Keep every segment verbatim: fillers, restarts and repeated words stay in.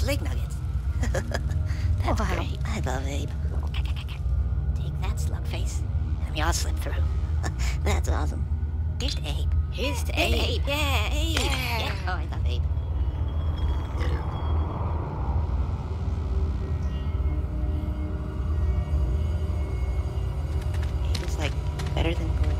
Slug nuggets. That's Wow. great. I love Abe. Take that, slug face. And we all slip through. That's awesome. Here's to Abe. Here's to Abe. Abe. Yeah, Abe. Yeah. yeah. Oh, I love Abe. Abe is like better than good.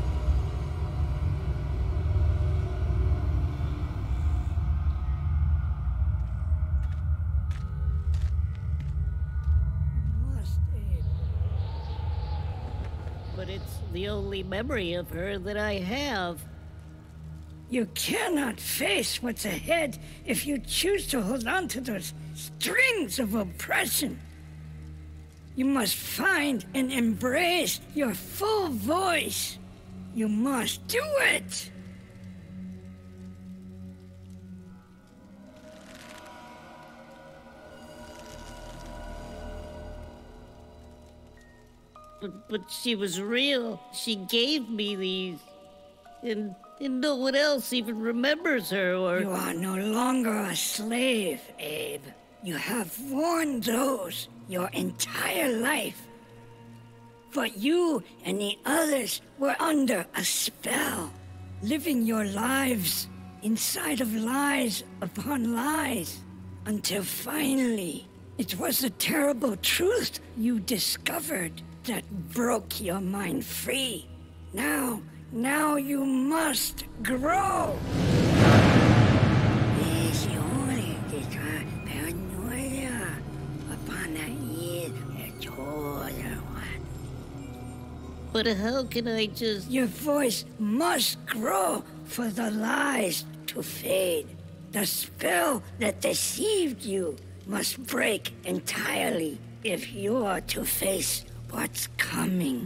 But it's the only memory of her that I have. You cannot face what's ahead if you choose to hold on to those strings of oppression. You must find and embrace your full voice. You must do it. But, but she was real. She gave me these. And, and no one else even remembers her or... You are no longer a slave, Abe. You have worn those your entire life. But you and the others were under a spell, living your lives inside of lies upon lies, until finally it was the terrible truth you discovered that broke your mind free. Now, now you must grow. But how can I just... Your voice must grow for the lies to fade. The spell that deceived you must break entirely if you're to face what's coming.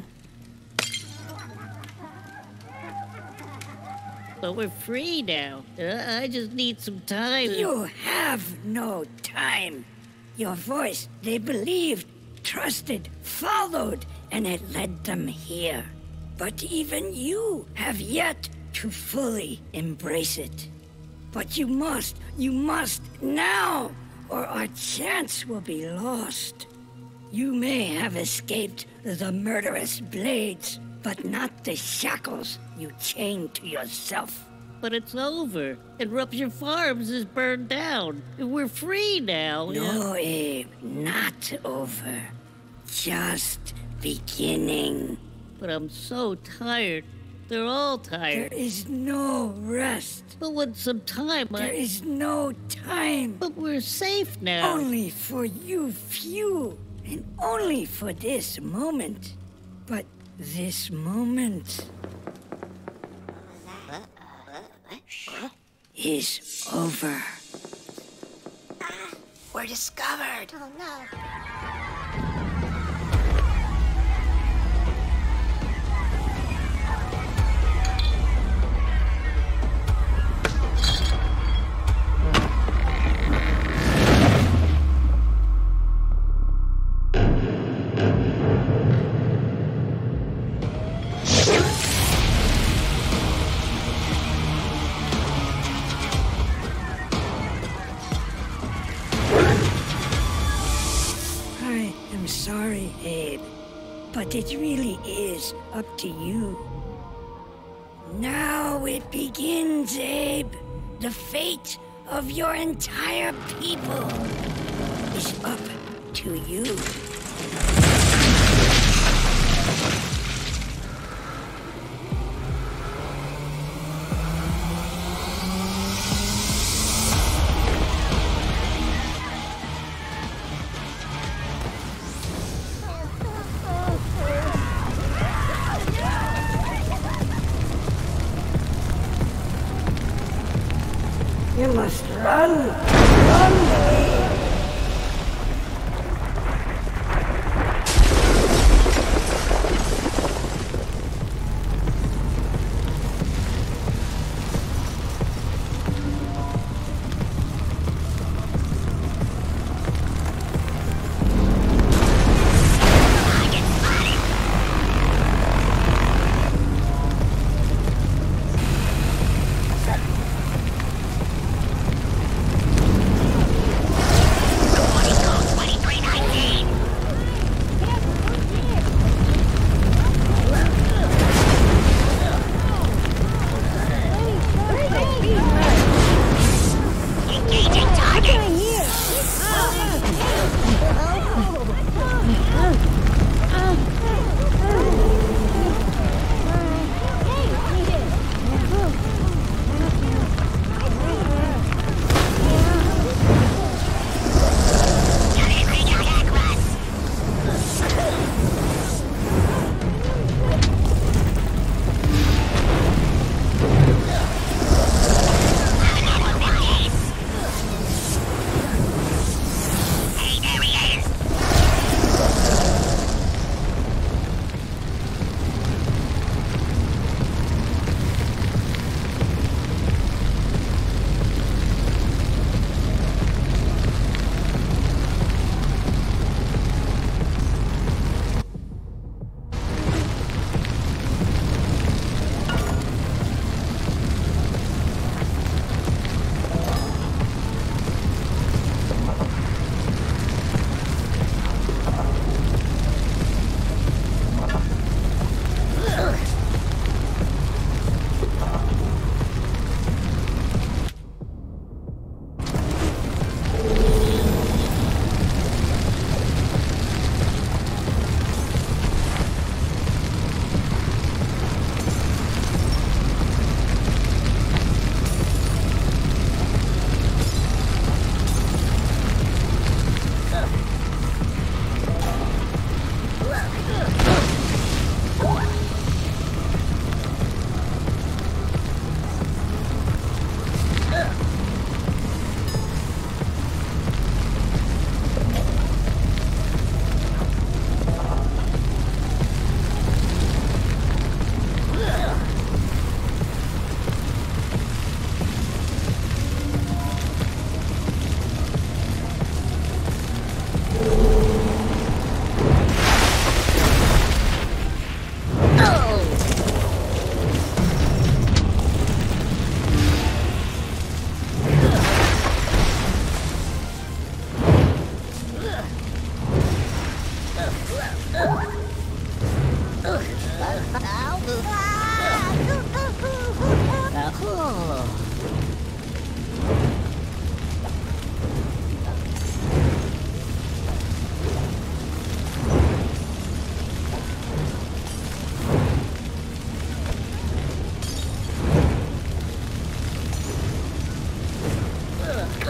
But we're free now. I I just need some time. You have no time. Your voice, they believed, trusted, followed, and it led them here. But even you have yet to fully embrace it. But you must, you must now, or our chance will be lost. You may have escaped the murderous blades, but not the shackles you chained to yourself. But it's over. And Rupture Farms is burned down. We're free now. No, Abe, not over. Just beginning. But I'm so tired. They're all tired. There is no rest. But with some time, I... There is no time. But we're safe now. Only for you few, and only for this moment. But this moment is over. Ah, we're discovered. Oh, no. Sorry, Abe, but it really is up to you. Now it begins, Abe. The fate of your entire people is up to you. You must run! Run!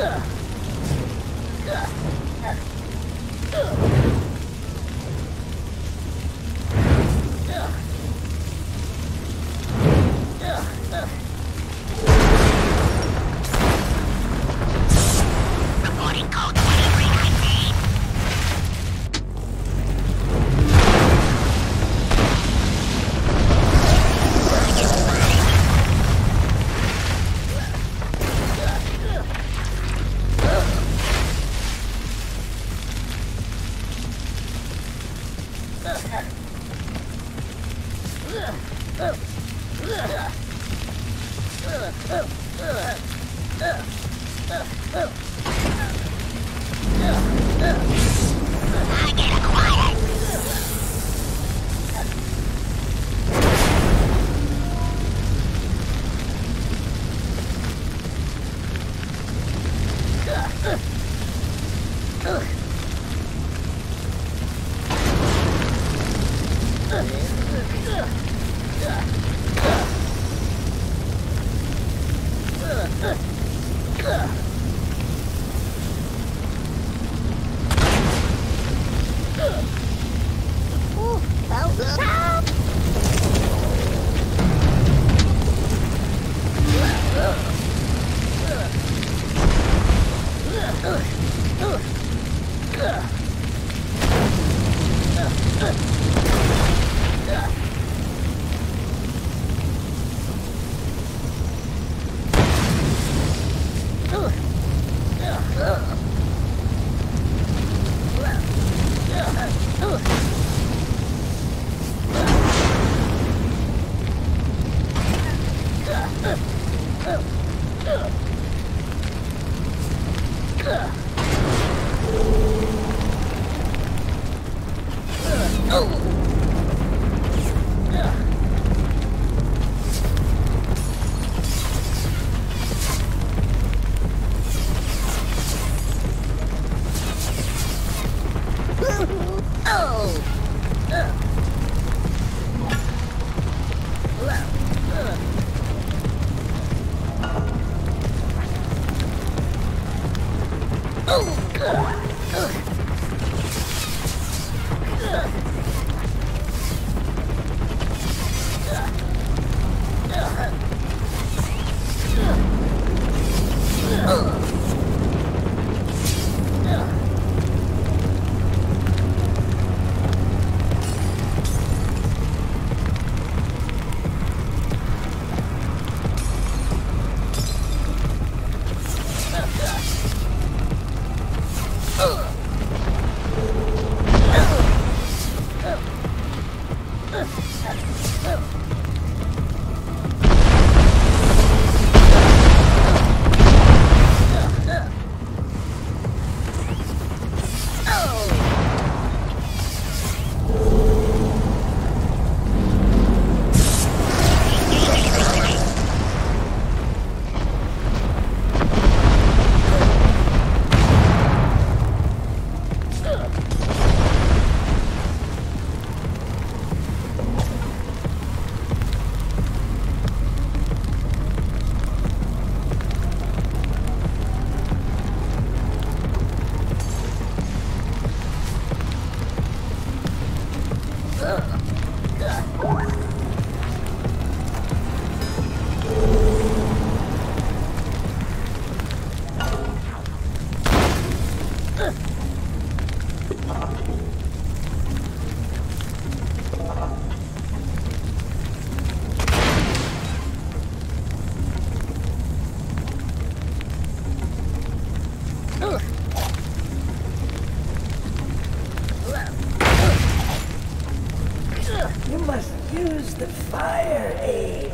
You must use the fire, Abe.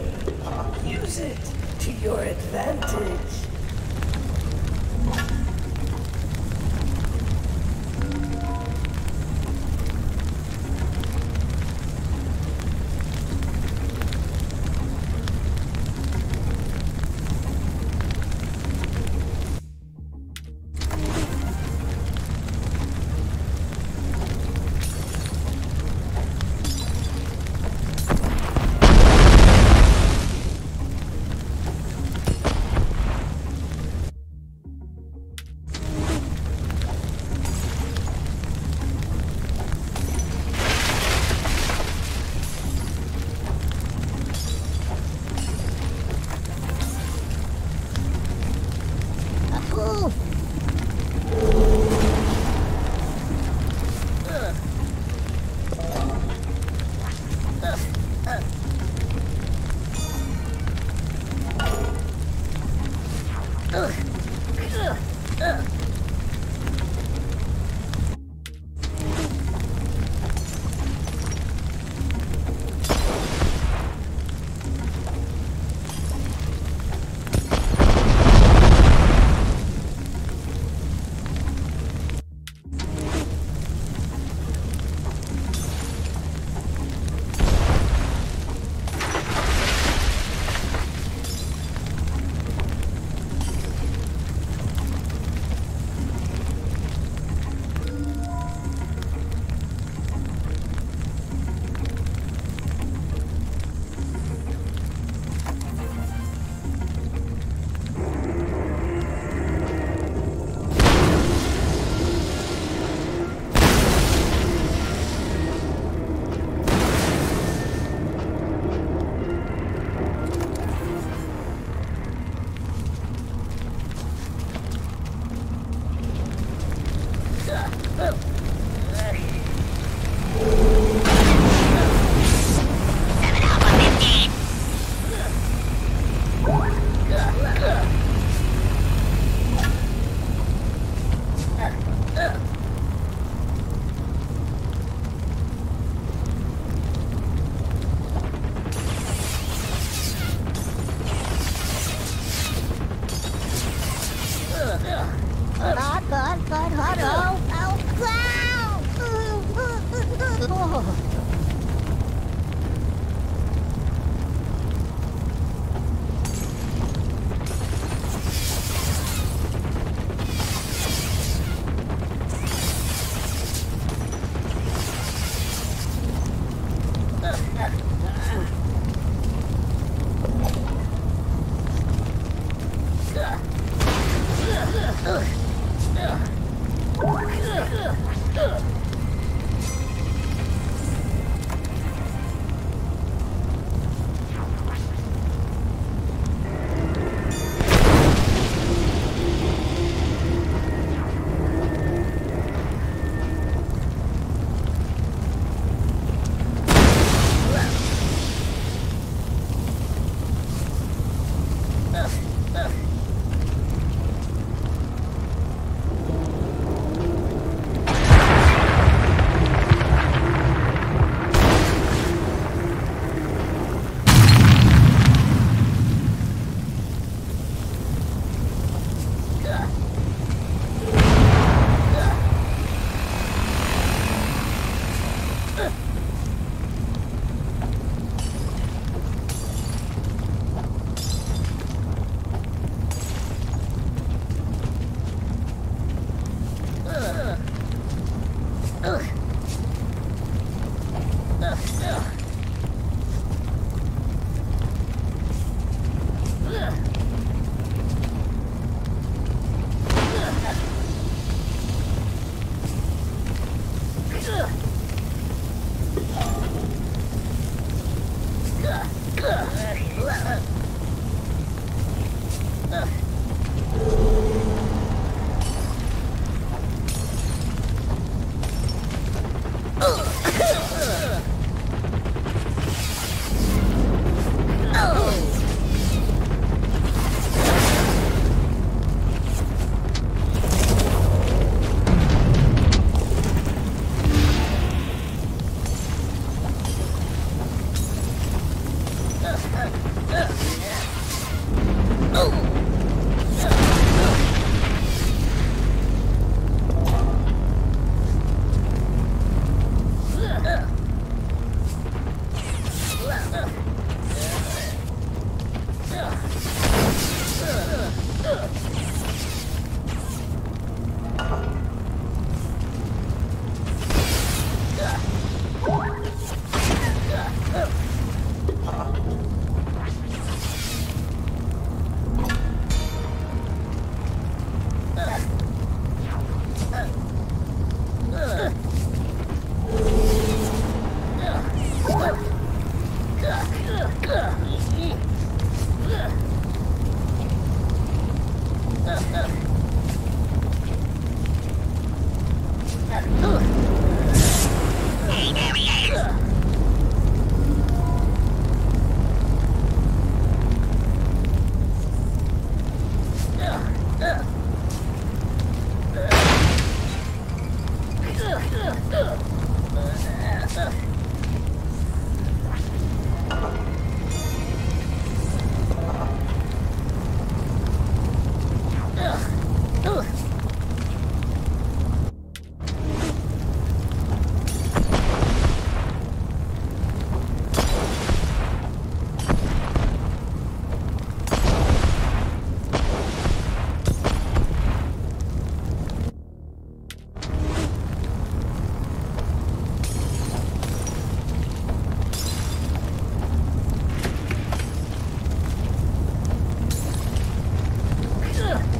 Use it to your advantage. Ooh. Not good, good, good. Oh, oh, wow.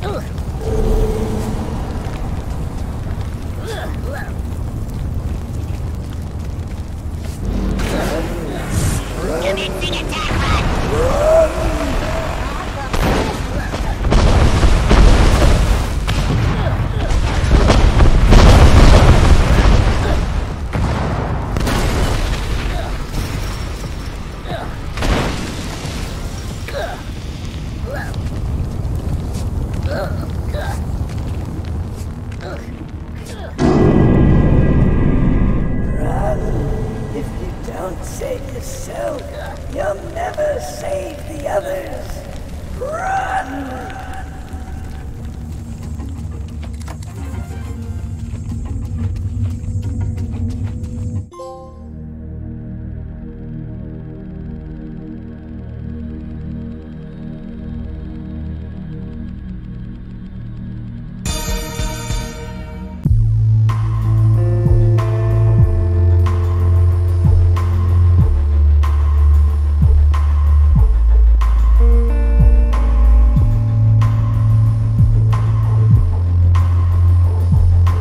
Ooh.